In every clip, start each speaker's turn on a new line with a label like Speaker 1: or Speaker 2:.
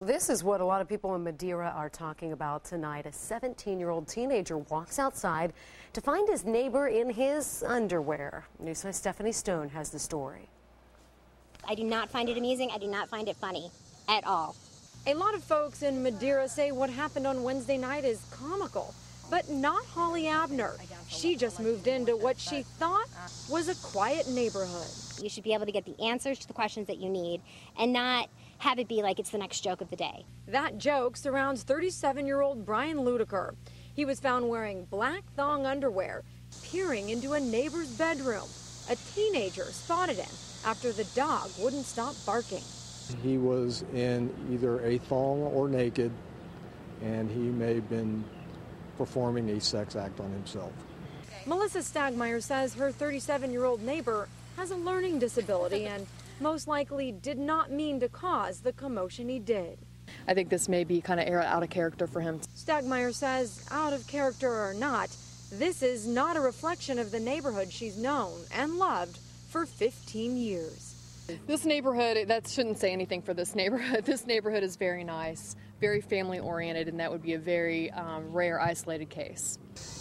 Speaker 1: This is what a lot of people in Madeira are talking about tonight. A 17-year-old teenager walks outside to find his neighbor in his underwear. News 5's Stephanie Stone has the story.
Speaker 2: I do not find it amusing. I do not find it funny at all.
Speaker 3: A lot of folks in Madeira say what happened on Wednesday night is comical, but not Holly Abner. She just moved into what she thought was a quiet neighborhood.
Speaker 2: You should be able to get the answers to the questions that you need and not have it be like it's the next joke of the day.
Speaker 3: That joke surrounds 37-year-old Brian Ludiker. He was found wearing black thong underwear, peering into a neighbor's bedroom. A teenager spotted him after the dog wouldn't stop barking.
Speaker 4: He was in either a thong or naked, and he may have been performing a sex act on himself.
Speaker 3: Melissa Stagmeyer says her 37-year-old neighbor has a learning disability and most likely did not mean to cause the commotion he did.
Speaker 5: I think this may be kind of out of character for him.
Speaker 3: Stagmeyer says, out of character or not, this is not a reflection of the neighborhood she's known and loved for 15 years.
Speaker 5: This neighborhood, that shouldn't say anything for this neighborhood. This neighborhood is very nice, very family oriented, and that would be a very rare, isolated case.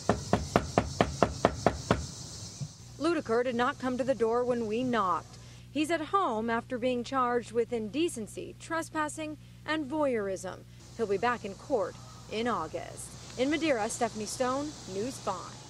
Speaker 3: Ludiker did not come to the door when we knocked. He's at home after being charged with indecency, trespassing, and voyeurism. He'll be back in court in August. In Madeira, Stephanie Stone, News 5.